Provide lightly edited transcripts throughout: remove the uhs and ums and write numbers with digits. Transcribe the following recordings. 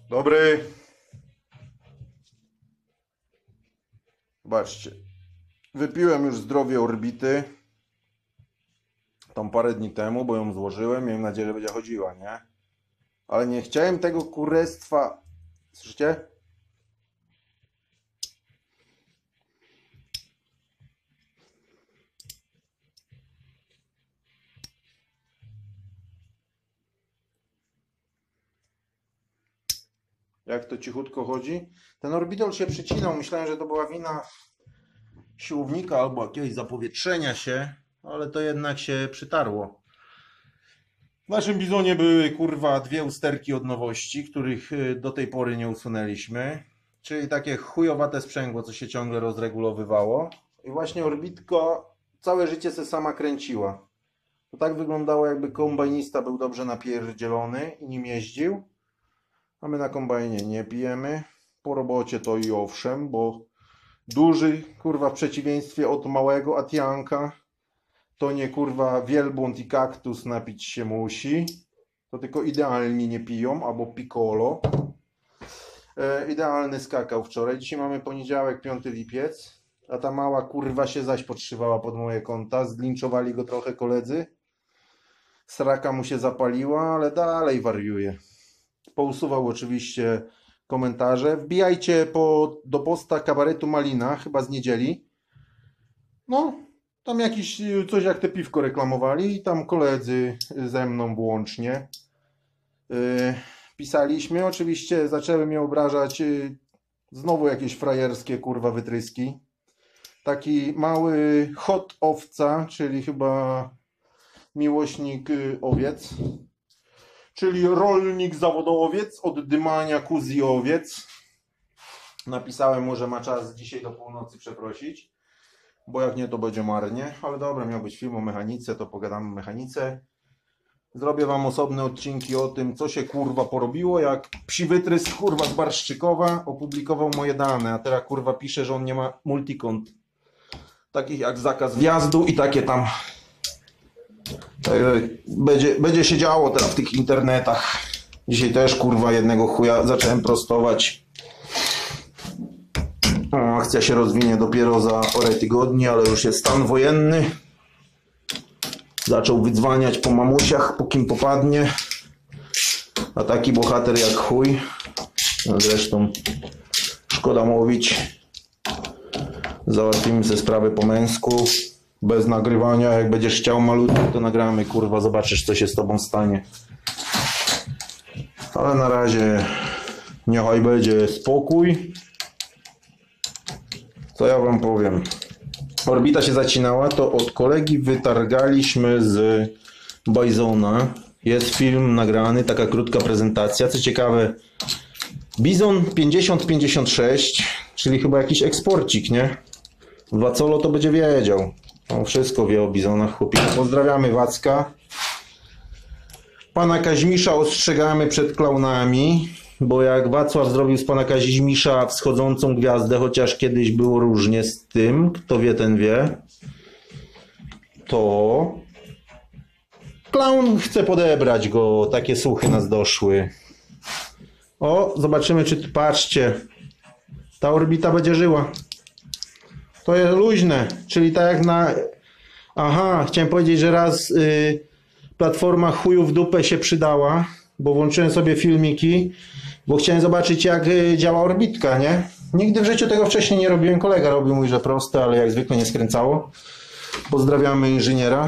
Dobry. Zobaczcie. Wypiłem już zdrowie orbity. Tam parę dni temu, bo ją złożyłem. Miałem nadzieję, że będzie chodziła, nie? Ale nie chciałem tego kurestwa. Słyszycie? Jak to cichutko chodzi? Ten orbitol się przycinał. Myślałem, że to była wina siłownika albo jakiegoś zapowietrzenia się, ale to jednak się przytarło. W naszym bizonie były kurwa dwie usterki od nowości, których do tej pory nie usunęliśmy. Czyli takie chujowate sprzęgło, co się ciągle rozregulowywało. I właśnie orbitka całe życie se sama kręciła. To tak wyglądało, jakby kombajnista był dobrze napierdzielony i nim jeździł. A my na kombajnie nie pijemy. Po robocie to i owszem, bo duży, kurwa, w przeciwieństwie od małego Atianka, to nie kurwa wielbłąd i kaktus napić się musi. To tylko idealni nie piją, albo piccolo. Idealny skakał wczoraj. Dzisiaj mamy poniedziałek, 5 lipiec. A ta mała kurwa się zaś podszywała pod moje konta. Zlinczowali go trochę koledzy. Sraka mu się zapaliła, ale dalej wariuje. Pousuwał oczywiście komentarze. Wbijajcie do posta kabaretu Malina, chyba z niedzieli. No, tam jakiś coś jak te piwko reklamowali i tam koledzy ze mną włącznie pisaliśmy. Oczywiście zaczęły mnie obrażać znowu jakieś frajerskie kurwa wytryski. Taki mały hot owca, czyli chyba miłośnik owiec. Czyli rolnik zawodowiec, od dymania kuzi owiec. Napisałem mu, że ma czas dzisiaj do północy przeprosić, bo jak nie, to będzie marnie. Ale dobra, miał być film o mechanice, to pogadamy o mechanice. Zrobię wam osobne odcinki o tym, co się kurwa porobiło, jak psi wytrysk kurwa z Barszczykowa opublikował moje dane, a teraz kurwa pisze, że on nie ma multikont. Takich jak zakaz wjazdu i takie tam. Będzie się działo teraz w tych internetach. Dzisiaj też kurwa jednego chuja zacząłem prostować. Akcja się rozwinie dopiero za parę tygodni, ale już jest stan wojenny. Zaczął wydzwaniać po mamusiach, po kim popadnie. A taki bohater jak chuj. No zresztą szkoda mówić. Załatwimy sobie sprawę po męsku. Bez nagrywania, jak będziesz chciał malutko, to nagramy, kurwa, zobaczysz, co się z tobą stanie. Ale na razie niechaj będzie spokój. Co ja wam powiem? Orbita się zacinała, to od kolegi wytargaliśmy z Bizona. Jest film nagrany, taka krótka prezentacja. Co ciekawe, Bizon 5056, czyli chyba jakiś eksporcik, nie? Wacolo to będzie wiedział. On wszystko wie o bizonach, chłopie. Pozdrawiamy Wacka. Pana Kaźmisza ostrzegamy przed klaunami, bo jak Wacław zrobił z pana Kaźmisza wschodzącą gwiazdę, chociaż kiedyś było różnie z tym, kto wie, ten wie, to klaun chce podebrać go, takie słuchy nas doszły. O, zobaczymy, czy patrzcie, ta orbita będzie żyła. To jest luźne, czyli tak jak na... Aha, chciałem powiedzieć, że raz platforma chuju w dupę się przydała, bo włączyłem sobie filmiki, bo chciałem zobaczyć, jak działa orbitka, nie? Nigdy w życiu tego wcześniej nie robiłem, kolega robił, mówi, że proste, ale jak zwykle nie skręcało. Pozdrawiamy inżyniera.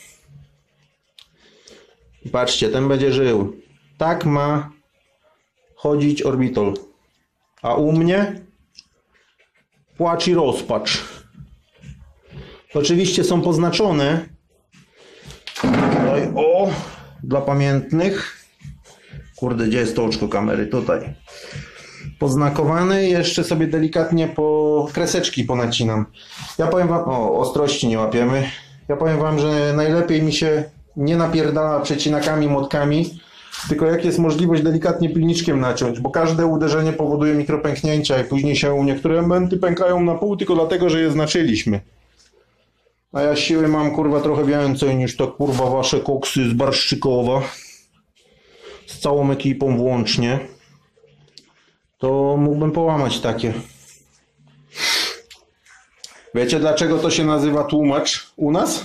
Patrzcie, ten będzie żył. Tak ma chodzić orbitol. A u mnie płacz i rozpacz. Oczywiście są poznaczone. Tutaj, o, dla pamiętnych. Kurde, gdzie jest to oczko kamery? Tutaj. Poznakowane. Jeszcze sobie delikatnie po kreseczki ponacinam. Ja powiem wam, o, ostrości nie łapiemy. Ja powiem wam, że najlepiej mi się nie napierdala przecinakami, młotkami, tylko jak jest możliwość delikatnie pilniczkiem naciąć, bo każde uderzenie powoduje mikropęknięcia i później się niektóre elementy pękają na pół tylko dlatego, że je znaczyliśmy. A ja siły mam kurwa trochę więcej niż to kurwa wasze koksy z Barszczykowa. Z całą ekipą włącznie. to mógłbym połamać takie. Wiecie dlaczego to się nazywa tłumacz u nas?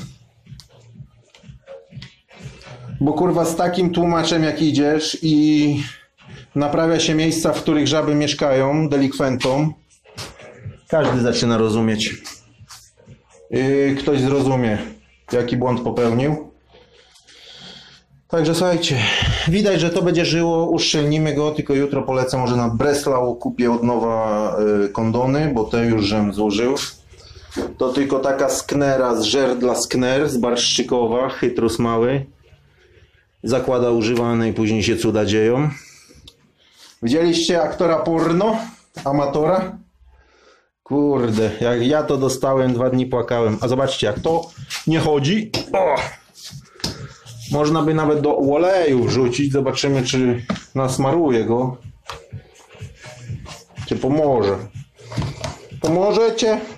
Bo kurwa z takim tłumaczem jak idziesz i naprawia się miejsca, w których żaby mieszkają, delikwentom, każdy zaczyna rozumieć. Ktoś zrozumie, jaki błąd popełnił. Także słuchajcie, widać, że to będzie żyło, uszczelnimy go, tylko jutro polecę może na Breslau, kupię od nowa kondony, bo te już żem złożył. To tylko taka sknera z żerdla skner, z Barszczykowa, chytrus mały. Zakłada używane i później się cuda dzieją. Widzieliście aktora porno? Amatora? Kurde, jak ja to dostałem, 2 dni płakałem. A zobaczcie, jak to nie chodzi. O! Można by nawet do oleju wrzucić. Zobaczymy, czy nasmaruje go. Czy pomoże. Pomożecie?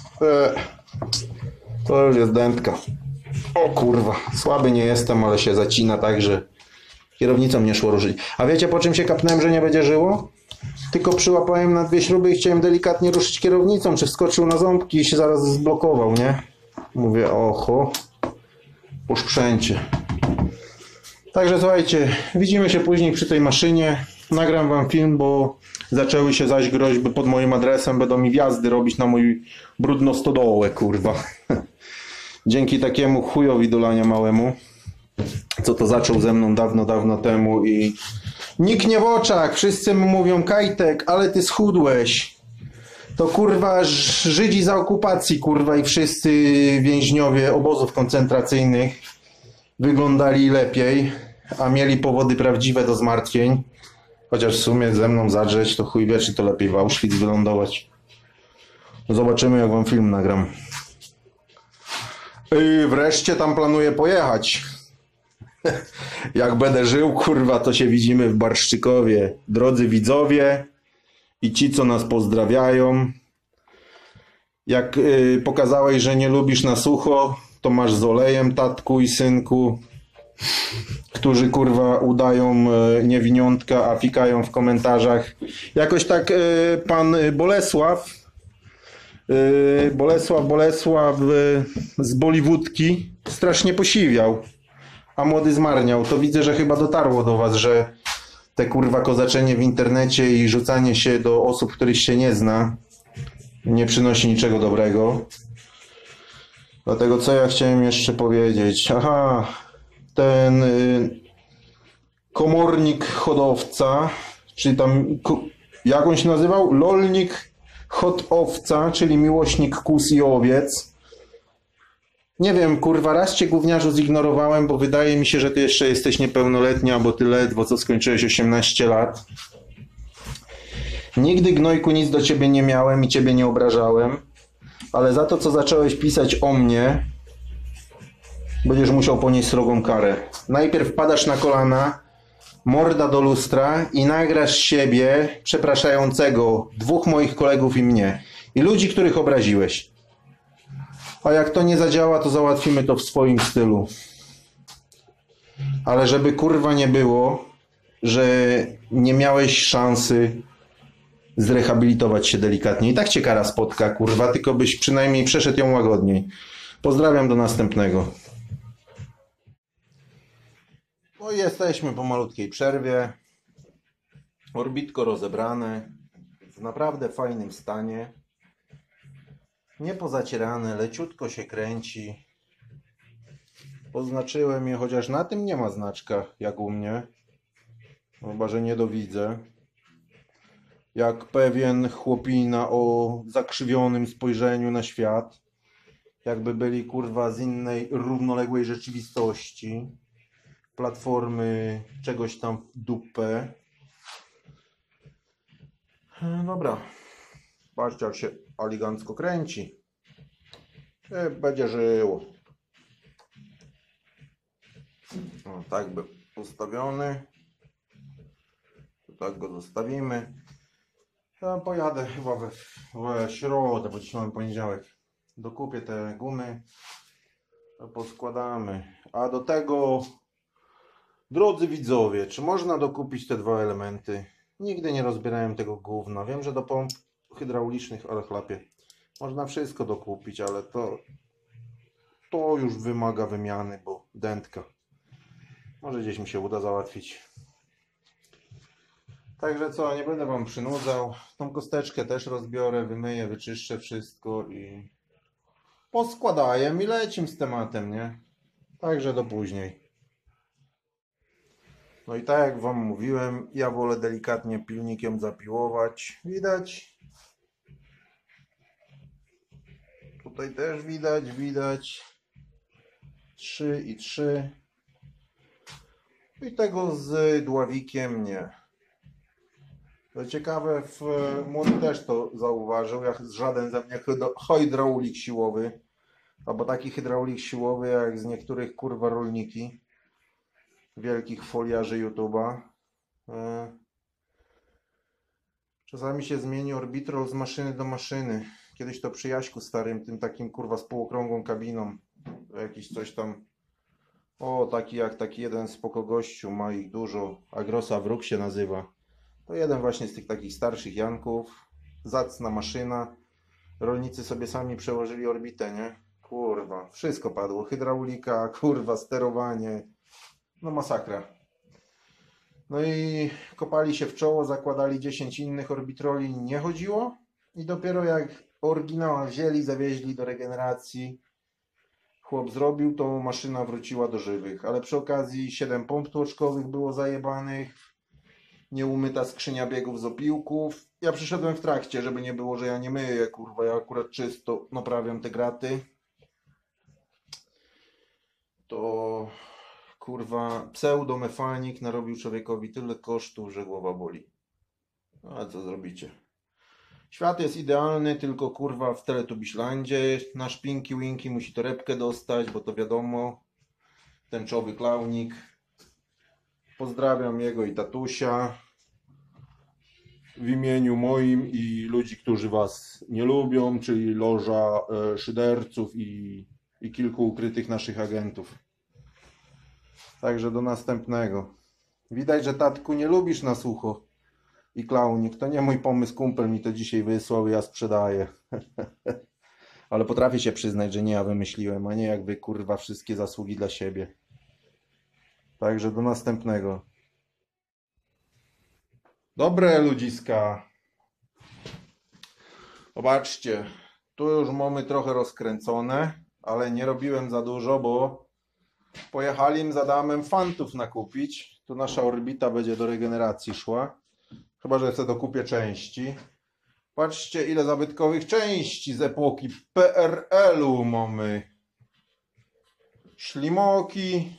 To już jest dętka. O kurwa, słaby nie jestem, ale się zacina tak, że kierownicą nie szło ruszyć. A wiecie, po czym się kapnąłem, że nie będzie żyło? Tylko przyłapałem na 2 śruby i chciałem delikatnie ruszyć kierownicą, czy wskoczył na ząbki i się zaraz zblokował, nie? Mówię, oho, po sprzęcie. Także słuchajcie, widzimy się później przy tej maszynie. Nagram wam film, bo zaczęły się zaś groźby pod moim adresem. Będą mi wjazdy robić na mój brudno stodołę, kurwa. Dzięki takiemu chujowi dolania małemu, co to zaczął ze mną dawno temu i nikt nie w oczach, wszyscy mu mówią, Kajtek, ale ty schudłeś. To kurwa Żydzi za okupacji, kurwa, i wszyscy więźniowie obozów koncentracyjnych wyglądali lepiej, a mieli powody prawdziwe do zmartwień. Chociaż w sumie ze mną zadrzeć, to chuj wie, czy to lepiej w Auschwitz wylądować. Zobaczymy, jak wam film nagram. I wreszcie tam planuję pojechać. Jak będę żył, kurwa, to się widzimy w Barszczykowie. Drodzy widzowie i ci, co nas pozdrawiają. Jak pokazałeś, że nie lubisz na sucho, to masz z olejem, tatku i synku, którzy kurwa udają niewiniątka, a fikają w komentarzach. Jakoś tak pan Bolesław z Bollywoodki strasznie posiwiał, a młody zmarniał. To widzę, że chyba dotarło do was, że te kurwa kozaczenie w internecie i rzucanie się do osób, których się nie zna, nie przynosi niczego dobrego. Dlatego co ja chciałem jeszcze powiedzieć? Aha, ten komornik hodowca, czyli tam, jak on się nazywał? Lolnik hodowca, czyli miłośnik kóz i owiec. Nie wiem, kurwa, raz cię gówniarzu zignorowałem, bo wydaje mi się, że ty jeszcze jesteś niepełnoletnia, bo ty ledwo co skończyłeś 18 lat. Nigdy, gnojku, nic do ciebie nie miałem i ciebie nie obrażałem, ale za to, co zacząłeś pisać o mnie, będziesz musiał ponieść srogą karę. Najpierw wpadasz na kolana, morda do lustra i nagrasz siebie przepraszającego 2 moich kolegów i mnie. I ludzi, których obraziłeś. A jak to nie zadziała, to załatwimy to w swoim stylu. Ale żeby kurwa nie było, że nie miałeś szansy zrehabilitować się delikatnie. I tak cię kara spotka, kurwa, tylko byś przynajmniej przeszedł ją łagodniej. Pozdrawiam, do następnego. No i jesteśmy po malutkiej przerwie. Orbitko rozebrane, w naprawdę fajnym stanie. Nie pozacierane, leciutko się kręci. Oznaczyłem je, chociaż na tym nie ma znaczka, jak u mnie. Chyba, że nie dowidzę. Jak pewien chłopina o zakrzywionym spojrzeniu na świat. Jakby byli kurwa z innej, równoległej rzeczywistości. Platformy czegoś tam w dupę. Dobra. Patrzcie, jak się elegancko kręci. Będzie żyło. O, tak był ustawiony. Tak go zostawimy. Ja pojadę chyba we środę, bo dzisiaj mamy poniedziałek. Dokupię te gumy. Poskładamy. A do tego, drodzy widzowie, czy można dokupić te 2 elementy? Nigdy nie rozbierałem tego gówna. Wiem, że do pomp hydraulicznych, ale chlapie, można wszystko dokupić, ale to już wymaga wymiany, bo dętka. Może gdzieś mi się uda załatwić. Także co, nie będę wam przynudzał. Tą kosteczkę też rozbiorę, wymyję, wyczyszczę wszystko i poskładaję i lecim z tematem, nie? Także do później. No i tak jak wam mówiłem, ja wolę delikatnie pilnikiem zapiłować. Widać? Tutaj też widać. 3 i 3. I tego z dławikiem nie. To ciekawe, młody też to zauważył, jak żaden ze mnie hydraulik siłowy, albo taki hydraulik siłowy jak z niektórych kurwa rolniki, wielkich foliarzy YouTube'a. Czasami się zmieni orbitrol z maszyny do maszyny. Kiedyś to przy Jaśku starym, tym takim kurwa z półokrągłą kabiną, jakiś coś tam. O, taki jeden spoko gościu, ma ich dużo, Agrosa Wróg się nazywa. To jeden właśnie z tych takich starszych Janków, zacna maszyna. Rolnicy sobie sami przełożyli orbitę, nie? Kurwa, wszystko padło, hydraulika, kurwa, sterowanie, no masakra. No i kopali się w czoło, zakładali 10 innych orbitroli, nie chodziło. I dopiero jak oryginała wzięli, zawieźli do regeneracji, chłop zrobił, to maszyna wróciła do żywych. Ale przy okazji 7 pomp tłoczkowych było zajebanych, nieumyta skrzynia biegów z opiłków. Ja przyszedłem w trakcie, żeby nie było, że ja nie myję, kurwa, ja akurat czysto naprawiam te graty. To kurwa pseudomechanik narobił człowiekowi tyle kosztów, że głowa boli. No a co zrobicie? Świat jest idealny, tylko kurwa w Teletubiślandzie nasz Pinky Winky musi torebkę dostać, bo to wiadomo, tęczowy klaunik. Pozdrawiam jego i tatusia w imieniu moim i ludzi, którzy was nie lubią, czyli loża szyderców i kilku ukrytych naszych agentów. Także do następnego. Widać, że tatku nie lubisz na sucho i klaunik. To nie mój pomysł, kumpel mi to dzisiaj wysłał i ja sprzedaję. Ale potrafię się przyznać, że nie ja wymyśliłem, a nie jak wy kurwa wszystkie zasługi dla siebie. Także do następnego. Dobre ludziska. Zobaczcie, tu już mamy trochę rozkręcone, ale nie robiłem za dużo, bo pojechali z Adamem fantów nakupić. Tu nasza orbita będzie do regeneracji szła. Chyba że sobie dokupię części. Patrzcie, ile zabytkowych części z epoki PRL-u mamy. Szlimoki,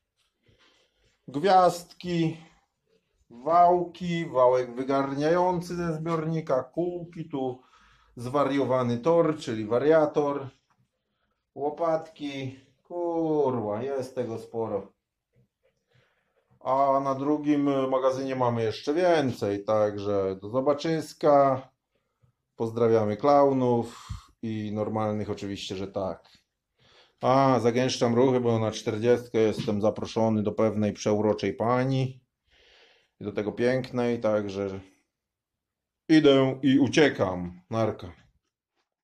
gwiazdki, wałki, wałek wygarniający ze zbiornika, kółki, tu zwariowany tor, czyli wariator, łopatki, kurwa, jest tego sporo. A na drugim magazynie mamy jeszcze więcej, także do zobaczyska. Pozdrawiamy klaunów i normalnych oczywiście, że tak. A, zagęszczam ruchy, bo na 40 jestem zaproszony do pewnej przeuroczej pani. I do tego pięknej, także idę i uciekam. Narka.